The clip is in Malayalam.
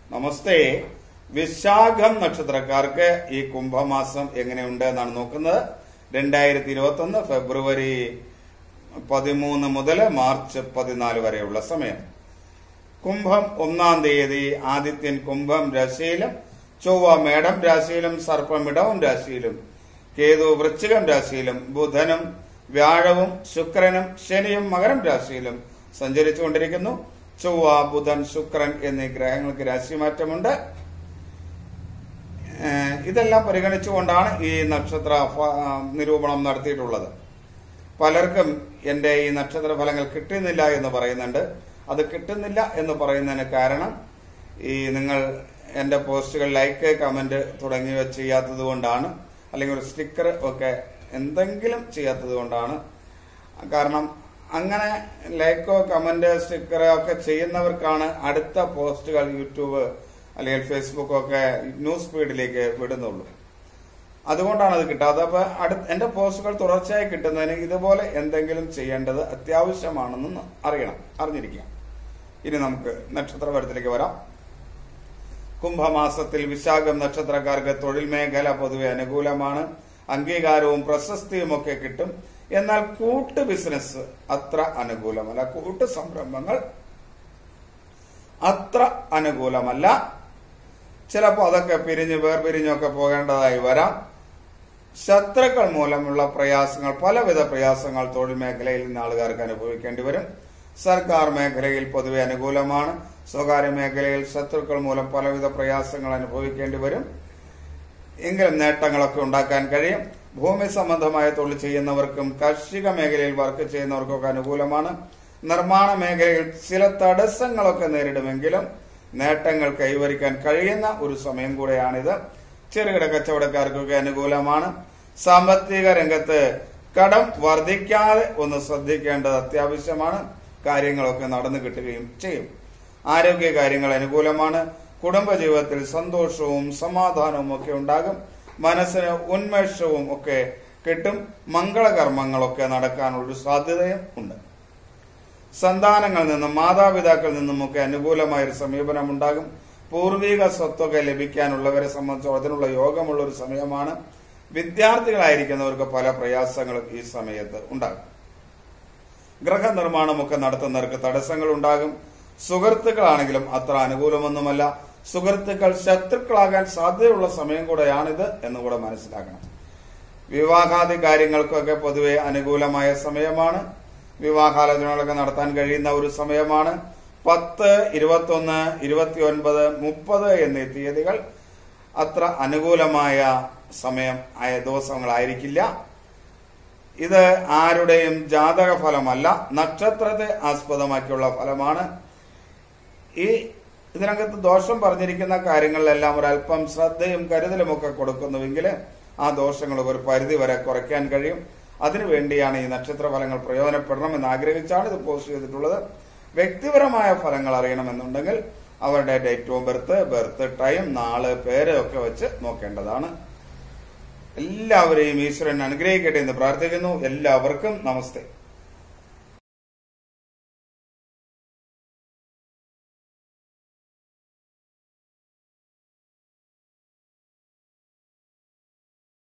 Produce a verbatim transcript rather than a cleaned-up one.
നമസ്തേ. വിശാഖം നക്ഷത്രക്കാർക്ക് ഈ കുംഭമാസം എങ്ങനെയുണ്ട് എന്നാണ് നോക്കുന്നത്. രണ്ടായിരത്തി ഇരുപത്തി ഒന്ന് ഫെബ്രുവരി പതിമൂന്ന് മുതൽ മാർച്ച് പതിനാല് വരെയുള്ള സമയം. കുംഭം ഒന്നാം തീയതി ആദിത്യൻ കുംഭം രാശിയിലും, ചൊവ്വ മേടം രാശിയിലും, സർപ്പം ഇടവം രാശിയിലും, കേതു വൃശ്ചികം രാശിയിലും, ബുധനും വ്യാഴവും ശുക്രനും ശനിയും മകരം രാശിയിലും സഞ്ചരിച്ചുകൊണ്ടിരിക്കുന്നു. ചൊവ്വ, ബുധൻ, ശുക്രൻ എന്നീ ഗ്രഹങ്ങൾക്ക് രാശിമാറ്റമുണ്ട്. ഇതെല്ലാം പരിഗണിച്ചുകൊണ്ടാണ് ഈ നക്ഷത്ര നിരൂപണം നടത്തിയിട്ടുള്ളത്. പലർക്കും എന്റെ ഈ നക്ഷത്ര ഫലങ്ങൾ കിട്ടുന്നില്ല എന്ന് പറയുന്നുണ്ട്. അത് കിട്ടുന്നില്ല എന്ന് പറയുന്നതിന് കാരണം ഈ നിങ്ങൾ എന്റെ പോസ്റ്റുകൾ ലൈക്ക്, കമന്റ് തുടങ്ങിയവ ചെയ്യാത്തത് കൊണ്ടാണ്, അല്ലെങ്കിൽ ഒരു സ്റ്റിക്കർ ഒക്കെ എന്തെങ്കിലും ചെയ്യാത്തത് കൊണ്ടാണ്. കാരണം അങ്ങനെ ലൈക്കോ കമന്റ് സ്റ്റിക്കറോ ഒക്കെ ചെയ്യുന്നവർക്കാണ് അടുത്ത പോസ്റ്റുകൾ യൂട്യൂബ് അല്ലെങ്കിൽ ഫേസ്ബുക്ക് ഒക്കെ ന്യൂസ് ഫീഡിലേക്ക് വിടുന്നുള്ളൂ. അതുകൊണ്ടാണ് അത് കിട്ടാത്തത്. അപ്പൊ അടുത്ത എന്റെ പോസ്റ്റുകൾ തുടർച്ചയായി കിട്ടുന്നതിന് ഇതുപോലെ എന്തെങ്കിലും ചെയ്യേണ്ടത് അത്യാവശ്യമാണെന്ന് അറിയണം, അറിഞ്ഞിരിക്കുക. ഇനി നമുക്ക് നക്ഷത്രഫലത്തിലേക്ക് വരാം. കുംഭമാസത്തിൽ വിശാഖം നക്ഷത്രക്കാർക്ക് തൊഴിൽ മേഖല പൊതുവെ അനുകൂലമാണ്. അംഗീകാരവും പ്രശസ്തിയും ഒക്കെ കിട്ടും. എന്നാൽ കൂട്ട് ബിസിനസ് അത്ര അനുകൂലമല്ല. കൂട്ട് സംരംഭങ്ങൾ അത്ര അനുകൂലമല്ല. ചിലപ്പോൾ അതൊക്കെ പിരിഞ്ഞ് വേർപിരിഞ്ഞൊക്കെ പോകേണ്ടതായി വരാം. ശത്രുക്കൾ മൂലമുള്ള പ്രയാസങ്ങൾ, പലവിധ പ്രയാസങ്ങൾ തൊഴിൽ മേഖലയിൽ നിന്ന് ആളുകാർക്ക് അനുഭവിക്കേണ്ടി വരും. സർക്കാർ മേഖലയിൽ പൊതുവെ അനുകൂലമാണ്. സ്വകാര്യ മേഖലയിൽ ശത്രുക്കൾ മൂലം പലവിധ പ്രയാസങ്ങൾ അനുഭവിക്കേണ്ടി വരും. എങ്കിലും നേട്ടങ്ങളൊക്കെ ഉണ്ടാക്കാൻ കഴിയും. ഭൂമി സംബന്ധമായ തൊഴിൽ ചെയ്യുന്നവർക്കും കാർഷിക മേഖലയിൽ വർക്ക് ചെയ്യുന്നവർക്കൊക്കെ അനുകൂലമാണ്. നിർമ്മാണ മേഖലയിൽ ചില തടസ്സങ്ങളൊക്കെ നേരിടുമെങ്കിലും നേട്ടങ്ങൾ കൈവരിക്കാൻ കഴിയുന്ന ഒരു സമയം കൂടെയാണിത്. ചെറുകിട കച്ചവടക്കാർക്കൊക്കെ അനുകൂലമാണ്. സാമ്പത്തിക രംഗത്ത് കടം വർദ്ധിക്കാതെ ഒന്ന് ശ്രദ്ധിക്കേണ്ടത് അത്യാവശ്യമാണ്. കാര്യങ്ങളൊക്കെ നടന്നു കിട്ടുകയും ചെയ്യും. ആരോഗ്യ കാര്യങ്ങൾ അനുകൂലമാണ്. കുടുംബജീവിതത്തിൽ സന്തോഷവും സമാധാനവും ഒക്കെ ഉണ്ടാകും. മനസ്സിന് ഉന്മേഷവും ഒക്കെ കിട്ടും. മംഗളകർമ്മങ്ങളൊക്കെ നടക്കാനുള്ള സാധ്യതയും ഉണ്ട്. സന്താനങ്ങളിൽ നിന്നും മാതാപിതാക്കളിൽ നിന്നുമൊക്കെ അനുകൂലമായ ഒരു സമീപനം ഉണ്ടാകും. പൂർവിക സ്വത്തൊക്കെ ലഭിക്കാനുള്ളവരെ സംബന്ധിച്ച് അതിനുള്ള യോഗമുള്ള ഒരു സമയമാണ്. വിദ്യാർത്ഥികളായിരിക്കുന്നവർക്ക് പല പ്രയാസങ്ങളും ഈ സമയത്ത് ഉണ്ടാകും. ഗൃഹനിർമ്മാണമൊക്കെ നടത്തുന്നവർക്ക് തടസ്സങ്ങൾ ഉണ്ടാകും. സുഹൃത്തുക്കളാണെങ്കിലും അത്ര അനുകൂലമൊന്നുമല്ല. സുഹൃത്തുക്കൾ ശത്രുക്കളാകാൻ സാധ്യതയുള്ള സമയം കൂടെയാണിത് എന്നുകൂടെ മനസ്സിലാക്കണം. വിവാഹാദി കാര്യങ്ങൾക്കൊക്കെ പൊതുവെ അനുകൂലമായ സമയമാണ്. വിവാഹാലോചനകളൊക്കെ നടത്താൻ കഴിയുന്ന ഒരു സമയമാണ്. പത്ത്, ഇരുപത്തി ഒന്ന്, ഇരുപത്തി ഒൻപത്, മുപ്പത് എന്നീ തീയതികൾ അത്ര അനുകൂലമായ സമയം ആയ ദിവസങ്ങളായിരിക്കില്ല. ഇത് ആരുടെയും ജാതക ഫലമല്ല, നക്ഷത്രത്തെ ആസ്പദമാക്കിയുള്ള ഫലമാണ്. ഈ ഇതിനകത്ത് ദോഷം പറഞ്ഞിരിക്കുന്ന കാര്യങ്ങളിലെല്ലാം ഒരല്പം ശ്രദ്ധയും കരുതലും ഒക്കെ കൊടുക്കുന്നുവെങ്കിൽ ആ ദോഷങ്ങൾ ഒരു പരിധി വരെ കുറയ്ക്കാൻ കഴിയും. അതിനുവേണ്ടിയാണ് ഈ നക്ഷത്ര ഫലങ്ങൾ പ്രയോജനപ്പെടണം എന്ന് ആഗ്രഹിച്ചാണ് ഇത് പോസ്റ്റ് ചെയ്തിട്ടുള്ളത്. വ്യക്തിപരമായ ഫലങ്ങൾ അറിയണമെന്നുണ്ടെങ്കിൽ അവരുടെ date of birth, birth time, നാള്, പേര് ഒക്കെ വെച്ച് നോക്കേണ്ടതാണ്. എല്ലാവരെയും ഈശ്വരൻ അനുഗ്രഹിക്കട്ടെ എന്ന് പ്രാർത്ഥിക്കുന്നു. എല്ലാവർക്കും നമസ്തേ.